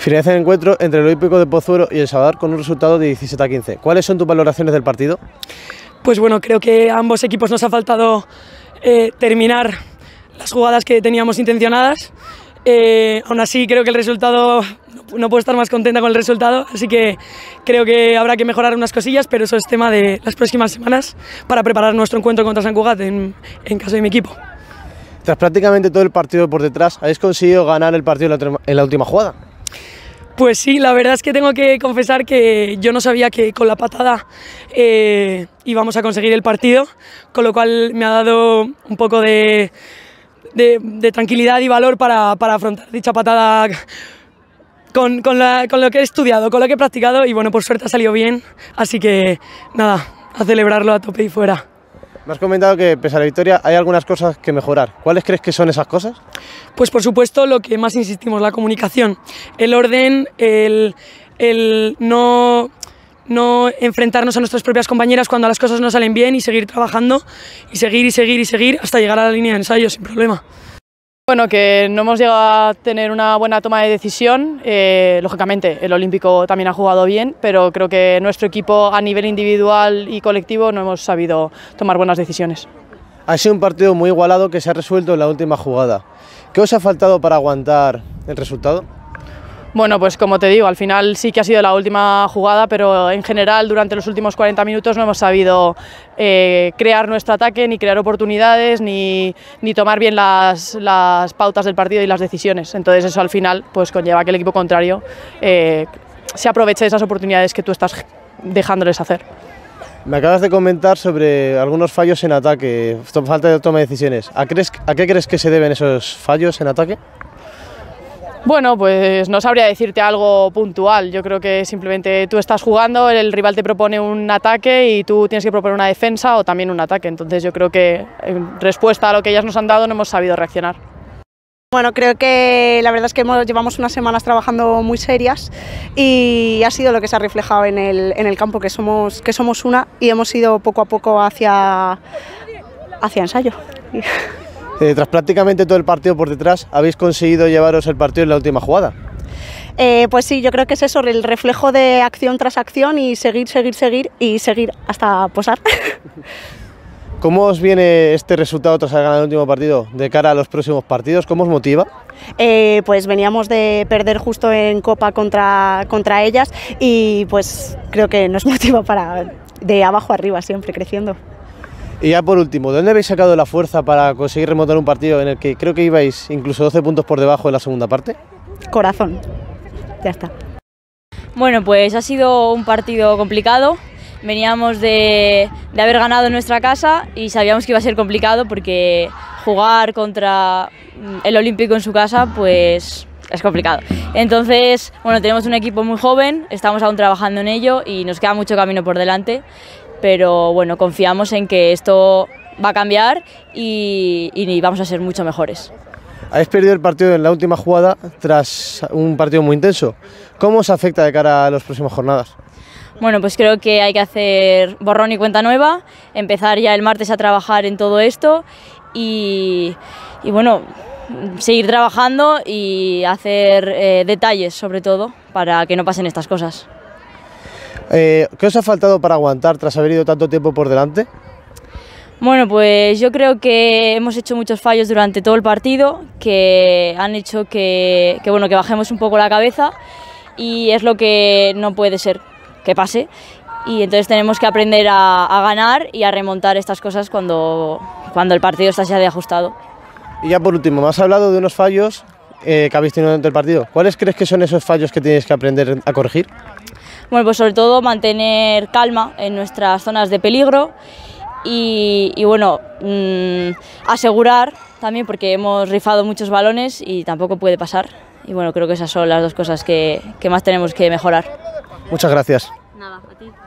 Finaliza el encuentro entre el Olímpico de Pozuelo y el Salvador con un resultado de 17-15. ¿Cuáles son tus valoraciones del partido? Pues bueno, creo que a ambos equipos nos ha faltado terminar las jugadas que teníamos intencionadas. Aún así creo que el resultado, no puedo estar más contenta con el resultado, así que creo que habrá que mejorar unas cosillas, pero eso es tema de las próximas semanas para preparar nuestro encuentro contra Sant Cugat en caso de mi equipo. Tras prácticamente todo el partido por detrás, ¿habéis conseguido ganar el partido en la última jugada? Pues sí, la verdad es que tengo que confesar que yo no sabía que con la patada íbamos a conseguir el partido, con lo cual me ha dado un poco de tranquilidad y valor para afrontar dicha patada con lo que he estudiado, con lo que he practicado y bueno, por suerte ha salido bien, así que nada, a celebrarlo a tope y fuera. Me has comentado que pese a la victoria hay algunas cosas que mejorar. ¿Cuáles crees que son esas cosas? Pues por supuesto lo que más insistimos, la comunicación, el orden, el no enfrentarnos a nuestras propias compañeras cuando las cosas no salen bien y seguir trabajando y seguir hasta llegar a la línea de ensayo sin problema. Bueno, que no hemos llegado a tener una buena toma de decisión, lógicamente el Olímpico también ha jugado bien, pero creo que nuestro equipo a nivel individual y colectivo no hemos sabido tomar buenas decisiones. Ha sido un partido muy igualado que se ha resuelto en la última jugada. ¿Qué os ha faltado para aguantar el resultado? Bueno, pues como te digo, al final sí que ha sido la última jugada, pero en general durante los últimos 40 minutos no hemos sabido crear nuestro ataque, ni crear oportunidades, ni tomar bien las pautas del partido y las decisiones. Entonces eso al final pues conlleva que el equipo contrario se aproveche de esas oportunidades que tú estás dejándoles hacer. Me acabas de comentar sobre algunos fallos en ataque, falta de toma de decisiones. ¿A qué crees que se deben esos fallos en ataque? Bueno, pues no sabría decirte algo puntual. Yo creo que simplemente tú estás jugando, el rival te propone un ataque y tú tienes que proponer una defensa o también un ataque. Entonces yo creo que en respuesta a lo que ellas nos han dado no hemos sabido reaccionar. Bueno, creo que la verdad es que llevamos unas semanas trabajando muy serias y ha sido lo que se ha reflejado en el campo, que somos una y hemos ido poco a poco hacia ensayo. Tras prácticamente todo el partido por detrás, ¿habéis conseguido llevaros el partido en la última jugada? Pues sí, yo creo que es eso, el reflejo de acción tras acción y seguir y seguir hasta posar. ¿Cómo os viene este resultado tras haber ganado el último partido de cara a los próximos partidos? ¿Cómo os motiva? Pues veníamos de perder justo en Copa contra ellas y pues creo que nos motiva para de abajo arriba siempre creciendo. Y ya por último, ¿de dónde habéis sacado la fuerza para conseguir remontar un partido en el que creo que ibais incluso 12 puntos por debajo en la segunda parte? Corazón, ya está. Bueno, pues ha sido un partido complicado. Veníamos de haber ganado en nuestra casa y sabíamos que iba a ser complicado porque jugar contra el Olímpico en su casa pues es complicado. Entonces, bueno, tenemos un equipo muy joven, estamos aún trabajando en ello y nos queda mucho camino por delante. Pero bueno, confiamos en que esto va a cambiar y vamos a ser mucho mejores. Habéis perdido el partido en la última jugada tras un partido muy intenso. ¿Cómo os afecta de cara a las próximas jornadas? Bueno, pues creo que hay que hacer borrón y cuenta nueva, empezar ya el martes a trabajar en todo esto y bueno, seguir trabajando y hacer detalles sobre todo para que no pasen estas cosas. ¿Qué os ha faltado para aguantar tras haber ido tanto tiempo por delante? Bueno, pues yo creo que hemos hecho muchos fallos durante todo el partido que han hecho que bajemos un poco la cabeza y es lo que no puede ser que pase y entonces tenemos que aprender a ganar y a remontar estas cosas cuando el partido está ya de ajustado. Y ya por último, me has hablado de unos fallos que habéis tenido durante el partido. ¿Cuáles crees que son esos fallos que tenéis que aprender a corregir? Bueno, pues sobre todo mantener calma en nuestras zonas de peligro y bueno, asegurar también porque hemos rifado muchos balones y tampoco puede pasar. Y bueno, creo que esas son las dos cosas que más tenemos que mejorar. Muchas gracias. Nada, a ti.